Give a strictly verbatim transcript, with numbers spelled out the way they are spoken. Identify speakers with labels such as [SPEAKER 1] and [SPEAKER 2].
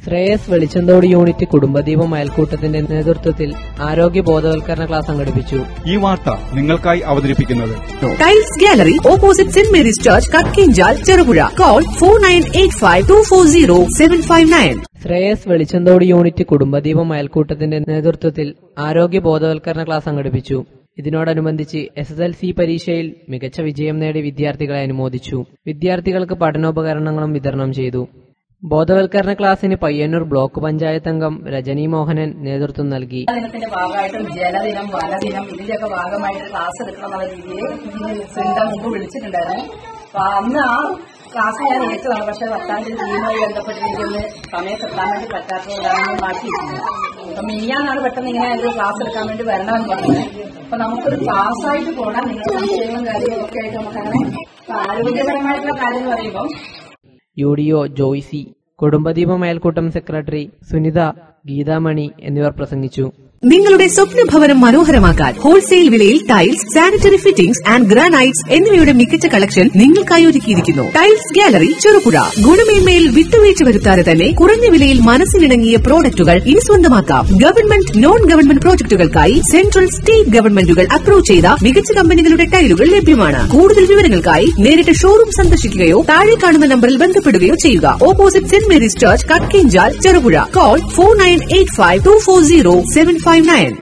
[SPEAKER 1] Shreyas Velichanthodu unit Kudumbadeepam അയൽക്കൂട്ടത്തിന്റെ നേതൃത്വത്തിൽ ആരോഗ്യ ബോധവൽക്കരണ ക്ലാസ് സംഘടിപ്പിച്ചു.
[SPEAKER 2] ഈ വാർത്ത നിങ്ങൾക്കായി അവതരിപ്പിക്കുന്നത്
[SPEAKER 3] tiles gallery opposite Saint Mary's church Kakkinchal Cherupuzha. Call four nine eight five two four zero seven five nine.
[SPEAKER 1] Shreyas Velichanthodu unit Kudumbadeepam അയൽക്കൂട്ടത്തിന്റെ നേതൃത്വത്തിൽ ആരോഗ്യ ബോധവൽക്കരണ ക്ലാസ് സംഘടിപ്പിച്ചു. ഇതിനോടനുബന്ധിച്ച് എസ് എസ് എൽ സി പരീക്ഷയിൽ മികച്ച വിജയം നേടിയ വിദ്യാർത്ഥികളെ അനുമോദിച്ചു. വിദ്യാർത്ഥികൾക്ക് പഠനോപകരണങ്ങളും വിതരണം ചെയ്തു. ബോധവൽക്കരണ ക്ലാസിന് പയ്യന്നൂർ ബ്ലോക്ക് പഞ്ചായത്ത് അംഗം രജനി മോഹനൻ നേതൃത്വം നൽകി.
[SPEAKER 4] ദിനത്തിന്റെ ഭാഗമായിട്ടും ജലദിനം വനദിനം ഇതിന്റെയൊക്കെ ഭാഗമായിട്ട് ക്ലാസ് എടുക്കണമെന്ന രീതിയിൽ ചിന്ത മുമ്പ് വിളിച്ചിട്ടുണ്ടായിരുന്നു. അപ്പൊ അന്ന് ആ ക്ലാസ് ഞാൻ ഏറ്റതാണ്. പക്ഷെ പത്താം തീയതി തീരുമായി ബന്ധപ്പെട്ടിരിക്കുന്ന സമയത്ത് എത്താൻ വേണ്ടി പറ്റാത്തതാണ് മാറ്റിയിരിക്കുന്നത്. അപ്പൊ മിനിയാന്നാണ് പെട്ടെന്ന് ഇങ്ങനെ ഒരു ക്ലാസ് എടുക്കാൻ വേണ്ടി വരണമെന്ന് പറഞ്ഞത്. അപ്പൊ നമുക്കൊരു ക്ലാസ് ആയിട്ട് പോകണം. നിങ്ങളുടെ സംശയങ്ങളും കാര്യങ്ങളും ഒക്കെ ആയിട്ട് നമുക്ക് അങ്ങനെ ആരോഗ്യപരമായിട്ടുള്ള കാര്യം എന്ന് പറയുമ്പോൾ
[SPEAKER 1] U D O Joycy, Kudumbadeepam അയൽക്കൂട്ടം സെക്രട്ടറി സുനിത, ഗീതാമണി എന്നിവർ പ്രസംഗിച്ചു.
[SPEAKER 3] നിങ്ങളുടെ സ്വപ്ന ഭവനം മനോഹരമാക്കാൻ ഹോൾസെയിൽ വിലയിൽ tiles, sanitary fittings and granites എന്നിവയുടെ മികച്ച കളക്ഷൻ നിങ്ങൾക്കായി ഒരുക്കിയിരിക്കുന്നു. Tiles gallery Cherupuzha. ഗുണമേന്മയിൽ വിട്ടുവീഴ്ച വരുത്താതെ തന്നെ കുറഞ്ഞ വിലയിൽ മനസ്സിനിണങ്ങിയ പ്രോഡക്റ്റുകൾ ഇനി സ്വന്തമാക്കാം. ഗവൺമെന്റ്, നോൺ ഗവൺമെന്റ് പ്രോജക്ടുകൾക്കായി സെൻട്രൽ, സ്റ്റേറ്റ് ഗവൺമെന്റുകൾ അപ്രൂവ് ചെയ്ത മികച്ച കമ്പനികളുടെ ടൈലുകൾ ലഭ്യമാണ്. കൂടുതൽ വിവരങ്ങൾക്കായി നേരിട്ട് ഷോറൂം സന്ദർശിക്കുകയോ താഴെ കാണുന്ന നമ്പറിൽ ബന്ധപ്പെടുകയോ ചെയ്യുക. Opposite Saint Mary's church Kakkinchal Cherupuzha. Call four nine eight five two four zero seven five nine.